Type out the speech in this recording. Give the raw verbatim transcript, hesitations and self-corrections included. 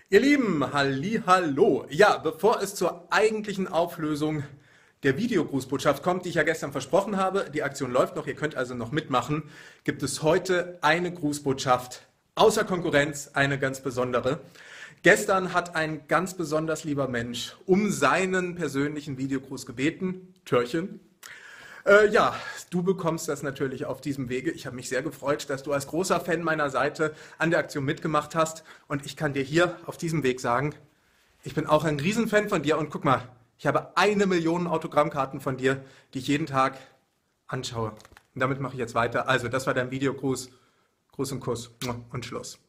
Ihr Lieben, hallihallo. Ja, bevor es zur eigentlichen Auflösung der Videogrußbotschaft kommt, die ich ja gestern versprochen habe, die Aktion läuft noch, ihr könnt also noch mitmachen, gibt es heute eine Grußbotschaft außer Konkurrenz, eine ganz besondere. Gestern hat ein ganz besonders lieber Mensch um seinen persönlichen Videogruß gebeten, Törchen. Äh, ja, du bekommst das natürlich auf diesem Wege. Ich habe mich sehr gefreut, dass du als großer Fan meiner Seite an der Aktion mitgemacht hast. Und ich kann dir hier auf diesem Weg sagen, ich bin auch ein Riesenfan von dir. Und guck mal, ich habe eine Million Autogrammkarten von dir, die ich jeden Tag anschaue. Und damit mache ich jetzt weiter. Also, das war dein Videogruß. Gruß und Kuss und Schluss.